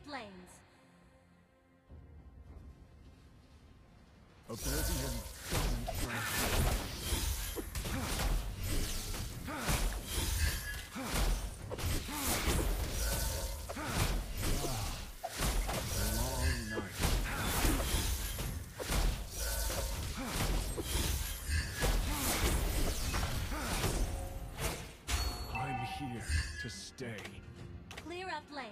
lanes. Oblivion doesn't a long night. I'm here to stay. Clear up lanes.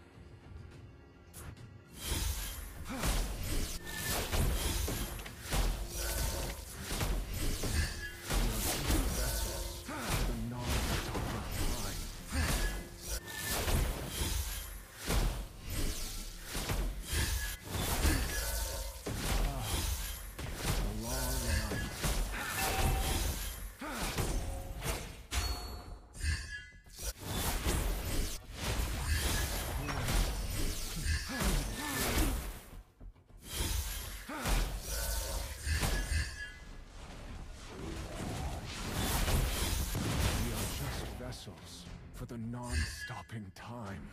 For the non-stopping time.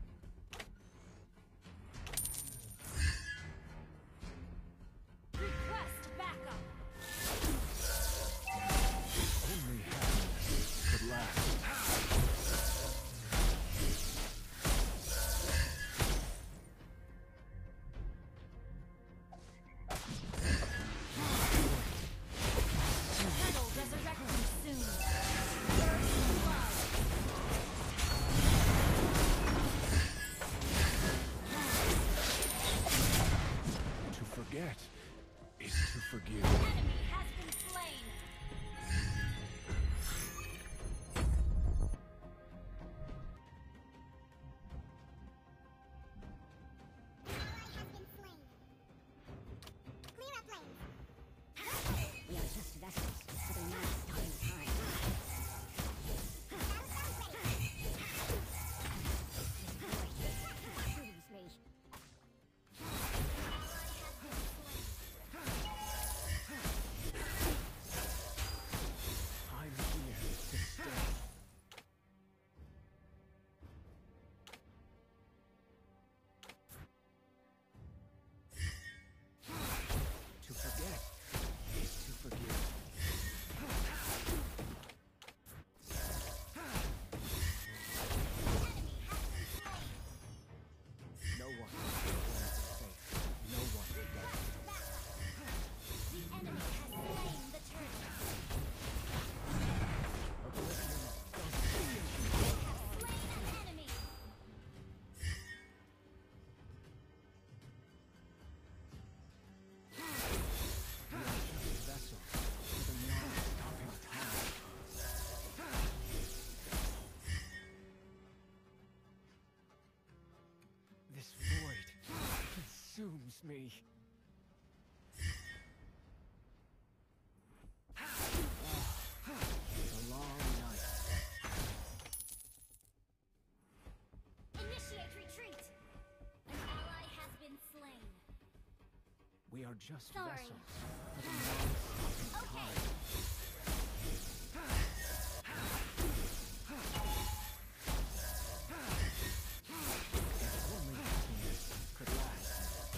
Request backup. Only happiness could last. Turtle resurrecting soon. First blood. To forget is to forgive. Enemy has been slain. We are just vessels for the non-stopping time. Excuse me. I'm here to stay. To forget is to forgive. No one is safe. No one does. The enemy has slain the turtle. Oblivion doesn't They have slain an enemy. We are just vessels for the non-stopping time. This void consumes me. It's a long night. Initiate retreat. An ally has been slain. We are just Sorry. vessels for the non-stopping Okay. time. If only happiness could last.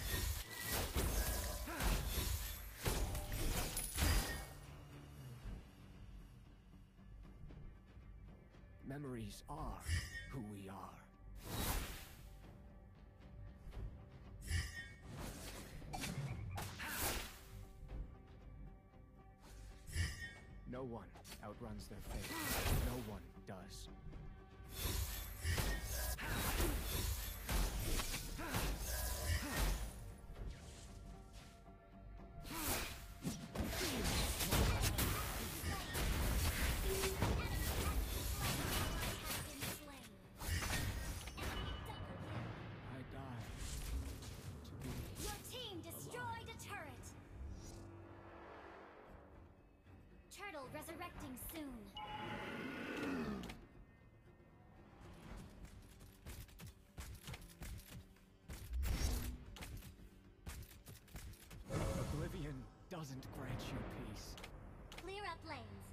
Memories are who we are. No one outruns their fate. No one does. I die to be. Your team destroyed a turret. Turtle resurrecting soon. Oblivion doesn't grant you peace. Clear up lanes.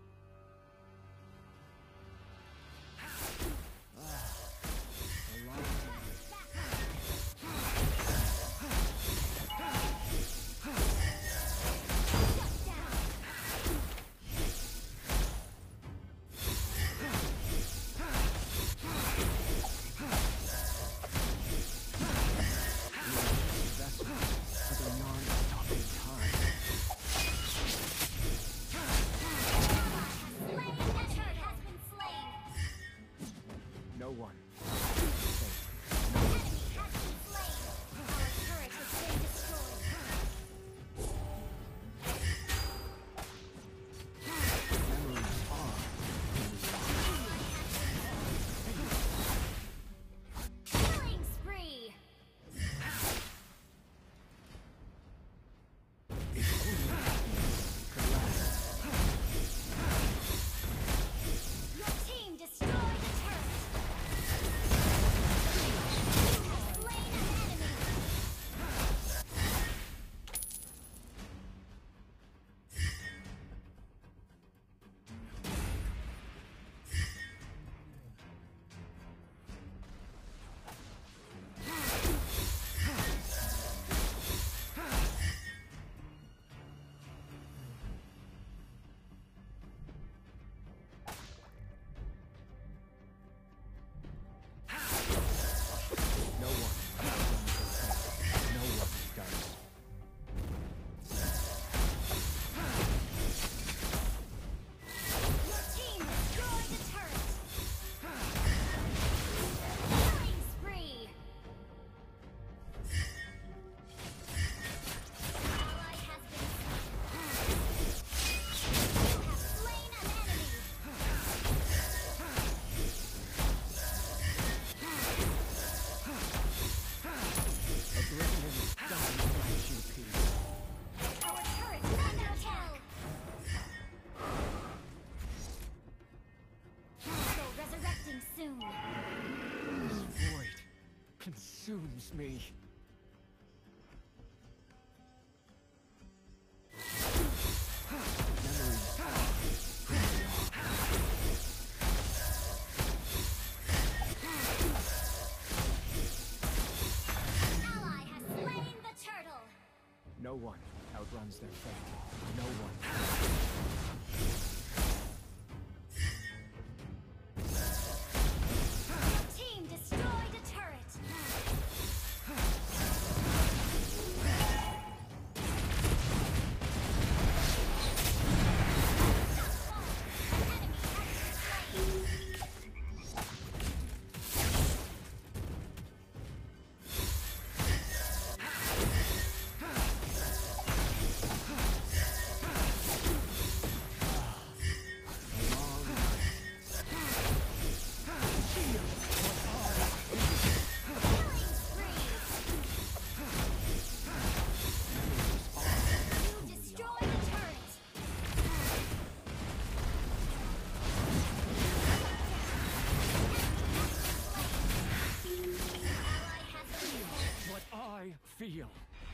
A long consumes me. Ally has slain the turtle. No one outruns their fate. No one. Your team destroyed a turret. Destroy the turret. Ally has been What I feel.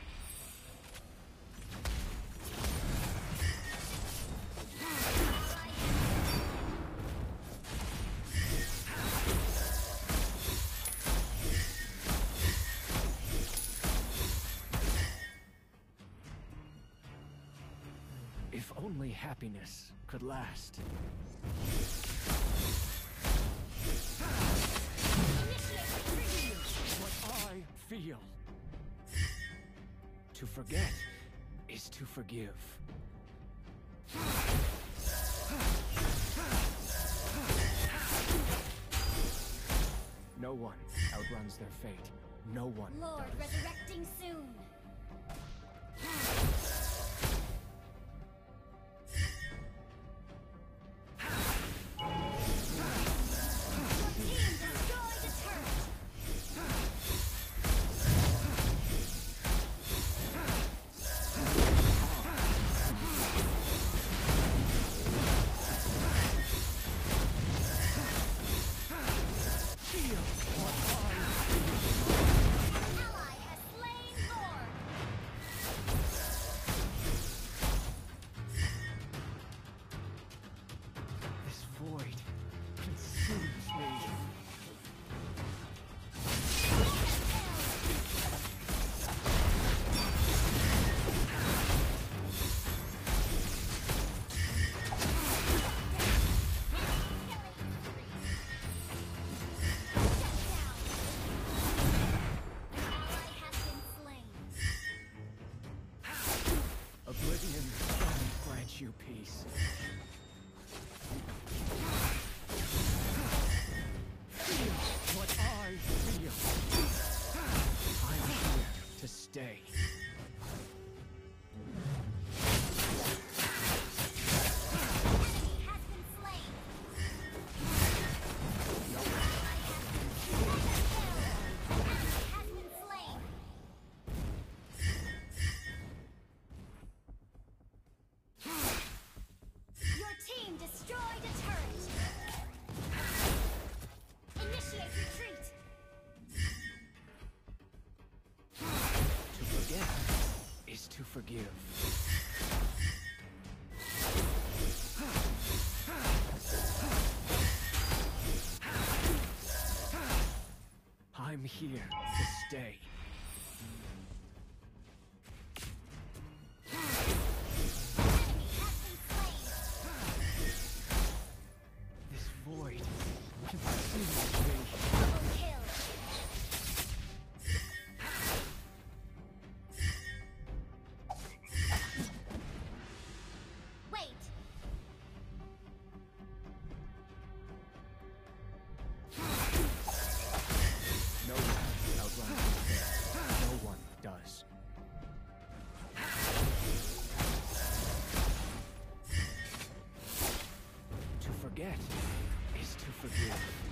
If only happiness could last. What I feel. To forget is to forgive. No one outruns their fate. No one Lord does. resurrecting soon. Your team destroyed a turret. Ally has slain Lord. This void consumes me. Oblivion doesn't grant you peace. Feel what I feel. I'm here to stay. Your team destroyed a turret. Initiate retreat. To forget is to forgive. I'm here to stay. This void consumes me. Double kill. Wait. No one outruns their fate. No one does. To forget is to forgive.